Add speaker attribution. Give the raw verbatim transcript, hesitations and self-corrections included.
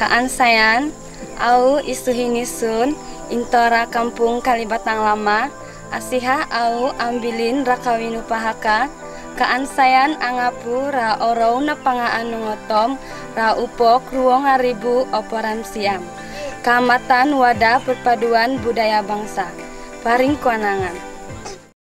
Speaker 1: Kaan sayan, au isuhinisun, intora kampung Kalibatang Lama, asiha au ambilin rakawinu pahaka, kaan sayan angapu ra orau na pangaan ngotom, ra upok ruang aribu oporan siam. Kamatan Wadah Perpaduan Budaya Bangsa, Paring Kuanangan.